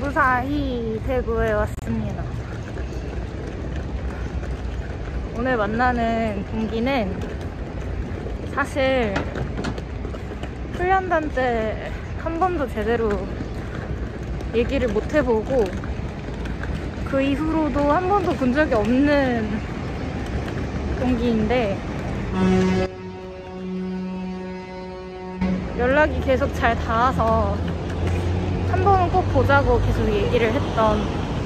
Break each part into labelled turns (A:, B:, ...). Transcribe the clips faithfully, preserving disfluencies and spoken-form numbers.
A: 무사히 대구에 왔습니다. 오늘 만나는 동기는 사실 훈련단 때 한 번도 제대로 얘기를 못 해보고 그 이후로도 한 번도 본 적이 없는 동기인데 연락이 계속 잘 닿아서 한 번은 꼭 보자고 계속 얘기를 했던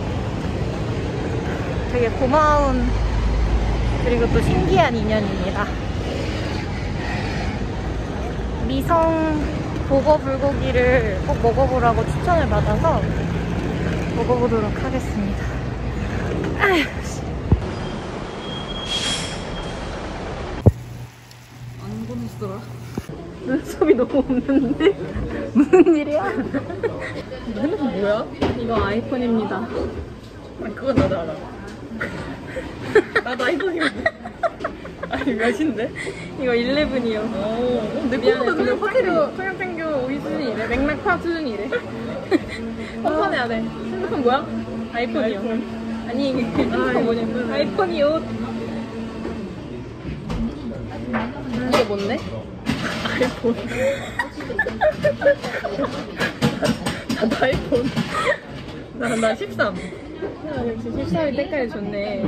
A: 되게 고마운 그리고 또 신기한 인연입니다. 미성 보거 불고기를 꼭 먹어보라고 추천을 받아서 먹어보도록 하겠습니다.
B: 안 보냈더라.
A: 눈썹이 너무 없는데? 무슨 일이야?
B: 핸드폰 뭐야?
A: 이거 아이폰입니다.
B: 아, 그건 나도 알아. 나도 아이폰이거든. 아니, 몇인데?
A: 이거 일레븐이요.
B: 오, 내
A: 미안해.
B: 거보다 근데 확실히.
A: 소형평균 오이 수준이래. 맥락파 수준이래. 컴판해야 돼. 핸드폰 뭐야? 아이폰이요.
B: 아이폰.
A: 아니, 핸드폰 뭐냐면 아이폰이요. 이게 뭔데?
B: 아이폰. 나도 아이폰. 나, 나 십삼.
A: 아, 역시 십삼이 때깔이 좋네.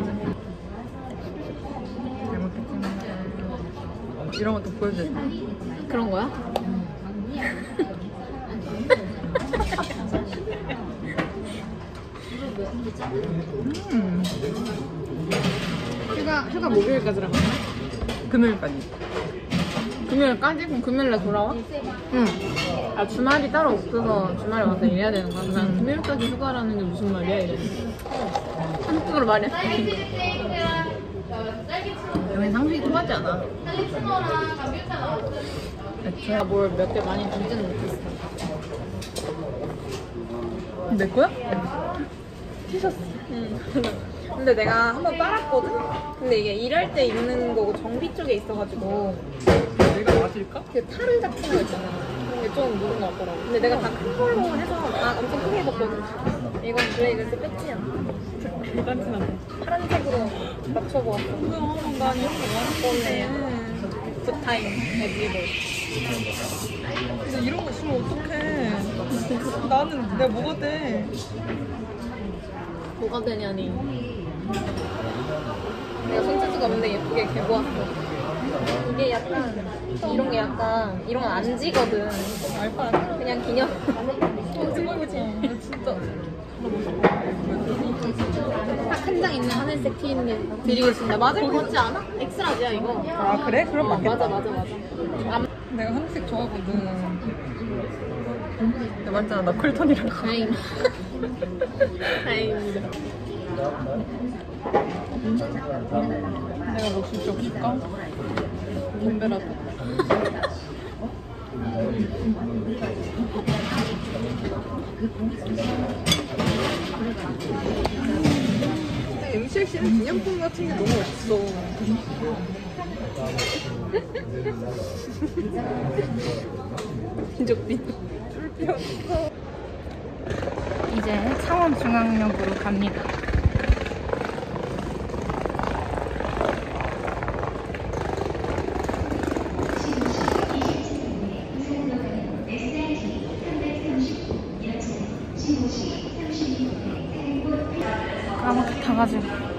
B: 잘못했지만. 이런 것도 보여줘.
A: 그런 거야?
B: 음.
A: 휴가, 휴가 목요일까지라고 하나?
B: 금요일까지.
A: 금요일까지? 그럼 금요일에 돌아와?
B: 응.
A: 아, 주말이 따로 없어서 주말에 와서 일해야 되는 거야? 난 금요일까지 휴가라는 게 무슨 말이야? 이래. 한국으로 말해.
B: 여긴 상식이 통하지 않아.
A: 제가 뭘 몇 개 많이 주지는 못했어.
B: 내 거야?
A: 티셔츠. 응. 근데 내가 한번 빨았거든? 근데 이게 일할 때 입는 거고 정비 쪽에 있어가지고
B: 내가 맞을까?
A: 그 타르 같은 거 있잖아. 그런 게 좀 묻은 것 같더라고. 근데 내가 다 큰 걸로 해서 아, 엄청 크게 입었거든. 이건 블레이그스 패치야.
B: 대단치나네.
A: 파란색으로 맞춰보았어.
B: 뭐야, 난 이런 거
A: 이거는 굿타임 에브리데이.
B: 근데 이런 거 쓰면 어떡해. 나는 내가 뭐가 돼.
A: 뭐가 되냐니. 내가 손재주가 없는데 예쁘게 개보았어. 이게 약간 이런 게 약간 이런 건 안 지거든.
B: 알바
A: 그냥 기념.
B: 찍어보지. 진짜.
A: 딱 한 장 있는 하늘색 티는 드리고 있습니다. 맞을 것 같지 않아? 엑스라지야 이거.
B: 아, 그래? 그럼
A: 어,
B: 맞겠다.
A: 맞아 맞아 맞아. 안...
B: 내가 하늘색 좋아하거든. 내가 말했잖아, 나 쿨톤이라고.
A: 다행. 다행입니다.
B: 내가 뭐 줄게 없을까? 담배라도. 엠씨엑스는 기념품 같은 게 너무 없어.
A: 민족빈. 이제 창원중앙역으로 갑니다. 까맣게 타가지고